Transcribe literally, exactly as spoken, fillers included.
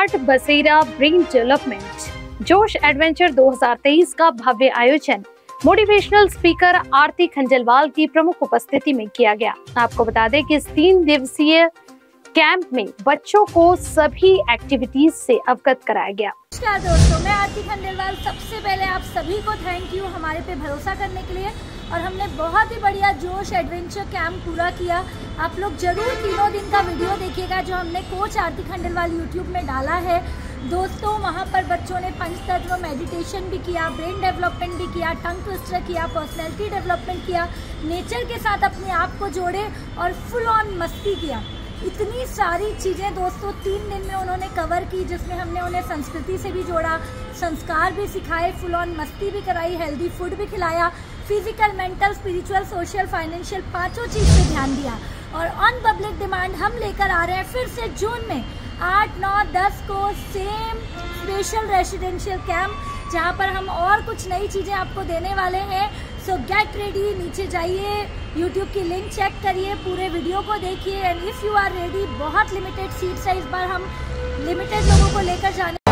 Smart बसेरा brain development जोश adventure दो हज़ार तेईस का भव्य आयोजन मोटिवेशनल स्पीकर आरती खंडेलवाल की प्रमुख उपस्थिति में किया गया। आपको बता दें कि इस तीन दिवसीय कैंप में बच्चों को सभी एक्टिविटीज से अवगत कराया गया। नमस्कार दोस्तों, मैं आरती खंडेलवाल। सबसे पहले आप सभी को थैंक यू हमारे पे भरोसा करने के लिए। और हमने बहुत ही बढ़िया जोश एडवेंचर कैंप पूरा किया। आप लोग जरूर तीनों दिन का वीडियो देखिएगा जो हमने कोच आरती खंडेलवाल यूट्यूब में डाला है। दोस्तों, वहाँ पर बच्चों ने पंचतत्व मेडिटेशन भी किया, ब्रेन डेवलपमेंट भी किया, टंग ट्विस्टर किया, पर्सनैलिटी डेवलपमेंट किया, नेचर के साथ अपने आप को जोड़े और फुल ऑन मस्ती किया। इतनी सारी चीज़ें दोस्तों तीन दिन में उन्होंने कवर की, जिसमें हमने उन्हें संस्कृति से भी जोड़ा, संस्कार भी सिखाए, फुल ऑन मस्ती भी कराई, हेल्दी फूड भी खिलाया, physical, mental, spiritual, social, financial पांचों चीज़ पे ध्यान दिया। और ऑन पब्लिक डिमांड हम लेकर आ रहे हैं फिर से जून में आठ नौ दस को सेम स्पेशल रेसिडेंशियल कैंप, जहाँ पर हम और कुछ नई चीज़ें आपको देने वाले हैं। सो गेट रेडी, नीचे जाइए, यूट्यूब की लिंक चेक करिए, पूरे वीडियो को देखिए and if you are ready. बहुत लिमिटेड सीट्स है, इस बार हम लिमिटेड लोगों को लेकर जाने